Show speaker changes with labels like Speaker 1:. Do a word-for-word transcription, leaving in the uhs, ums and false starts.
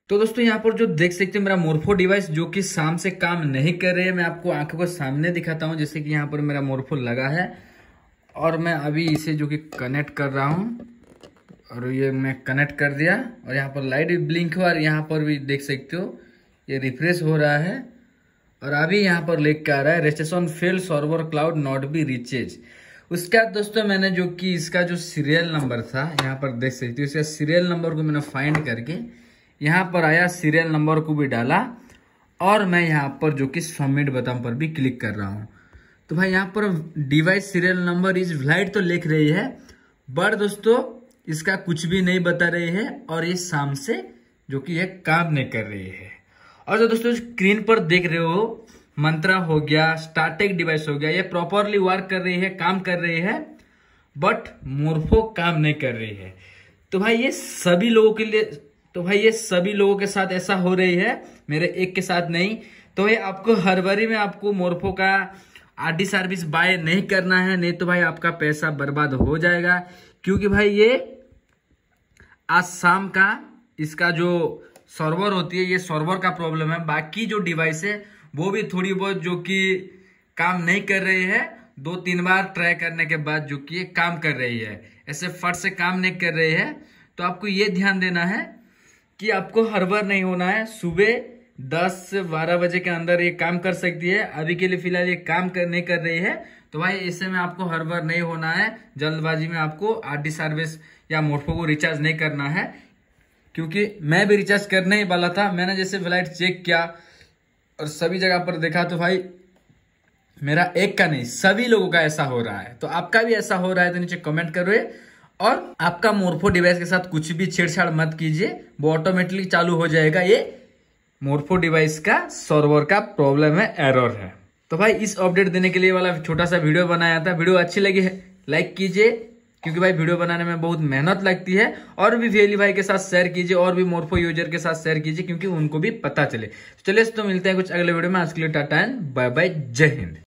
Speaker 1: तो दोस्तों यहाँ पर जो देख सकते हैं मेरा मोर्फो डिवाइस जो कि शाम से काम नहीं कर रही है, मैं आपको आंखों को सामने दिखाता हूँ। जैसे कि यहाँ पर मेरा मोर्फो लगा है और मैं अभी इसे जो कि कनेक्ट कर रहा हूँ और ये मैं कनेक्ट कर दिया और यहाँ पर लाइट भी ब्लिंक हुआ और यहाँ पर भी देख सकते हो ये रिफ्रेश हो रहा है और अभी यहाँ पर लिख के आ रहा है registration fail server could not be reaches. उसके बाद दोस्तों मैंने जो कि इसका जो सीरियल नंबर था यहाँ पर देख सकते हो, इसका सीरियल नंबर को मैंने फाइंड करके यहाँ पर आया, सीरियल नंबर को भी डाला और मैं यहाँ पर जो कि सबमिट बटन पर भी क्लिक कर रहा हूँ। तो भाई यहाँ पर device serial number is valid तो लिख रही है, बट दोस्तों इसका कुछ भी नहीं बता रही है और ये शाम से जो कि ये काम नहीं कर रही है। और जो दोस्तों स्क्रीन पर देख रहे हो मंत्रा हो गया, स्टार्टेक डिवाइस हो गया, ये प्रॉपरली वर्क कर रही है, काम कर रही है, बट मोर्फो काम नहीं कर रही है। तो भाई ये सभी लोगों के लिए तो भाई ये सभी लोगों के साथ ऐसा हो रही है, मेरे एक के साथ नहीं। तो भाई आपको हर बारी में आपको मोर्फो का आरडी सर्विस बाय नहीं करना है, नहीं तो भाई आपका पैसा बर्बाद हो जाएगा। क्योंकि भाई ये आज शाम का इसका जो सर्वर होती है ये सर्वर का प्रॉब्लम है, बाकी जो डिवाइस है वो भी थोड़ी बहुत जो कि काम नहीं कर रही है। दो तीन बार ट्राई करने के बाद जो कि ये काम कर रही है, ऐसे फट से काम नहीं कर रही है। तो आपको ये ध्यान देना है कि आपको हर बार नहीं होना है, सुबह दस से बारह बजे के अंदर ये काम कर सकती है। अभी के लिए फिलहाल ये काम कर नहीं कर रही है, तो भाई इससे में आपको हर बार नहीं होना है, जल्दबाजी में आपको आरडी सर्विस या मोर्फो को रिचार्ज नहीं करना है। क्योंकि मैं भी रिचार्ज करने ही वाला था, मैंने जैसे फ्लाइट चेक किया और सभी जगह पर देखा तो भाई मेरा एक का नहीं सभी लोगों का ऐसा हो रहा है। तो आपका भी ऐसा हो रहा है तो नीचे कमेंट करो और आपका मोर्फो डिवाइस के साथ कुछ भी छेड़छाड़ मत कीजिए, वो ऑटोमेटिकली चालू हो जाएगा। ये मोर्फो डिवाइस का सर्वर का प्रॉब्लम है, एरर है। तो भाई इस अपडेट देने के लिए वाला छोटा सा वीडियो बनाया था। वीडियो अच्छी लगी है लाइक कीजिए, क्योंकि भाई वीडियो बनाने में बहुत मेहनत लगती है। और भी वेली भाई के साथ शेयर कीजिए और भी मोर्फो यूजर के साथ शेयर कीजिए, क्योंकि उनको भी पता चले। चलिए तो मिलते हैं कुछ अगले वीडियो में। आज के लिए टाटा एंड बाय बाय, जय हिंद।